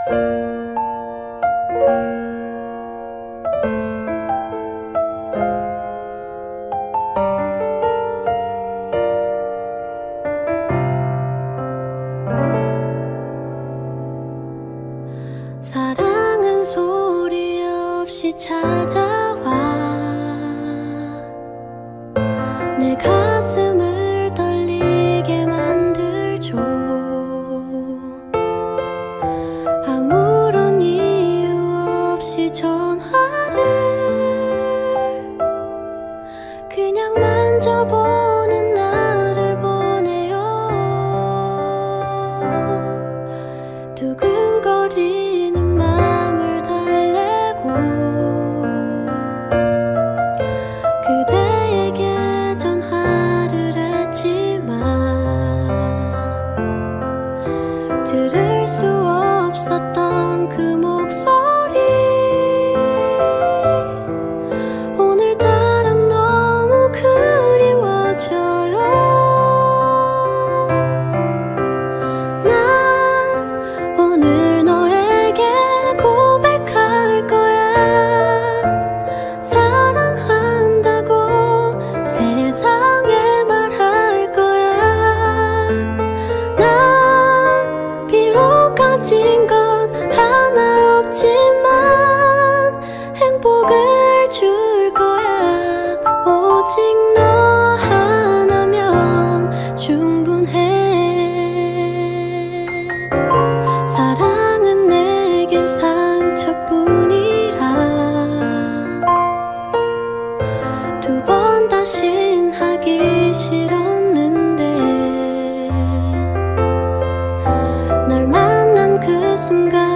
사랑은 소리 없이 찾아와 내 가슴을 떨리게 만들죠. 아무런 이유 없이 전화를 그냥 만져보는 나를 보내요. 두근거리는 맘을 달래고 그대에게 전화를 했지만 들을 수 없었던 그 목소리 오늘따라 너무 그리워져요. 난 오늘 너에게 고백할 거야. 사랑한다고 세상에 말할 거야. 난 비록 가진 건 하나 없지만 행복을 줄 거야. 오직 너 하나면 충분해. 사랑은 내겐 상처뿐이라 두 번 다신 하기 싫었는데 널 만난 그 순간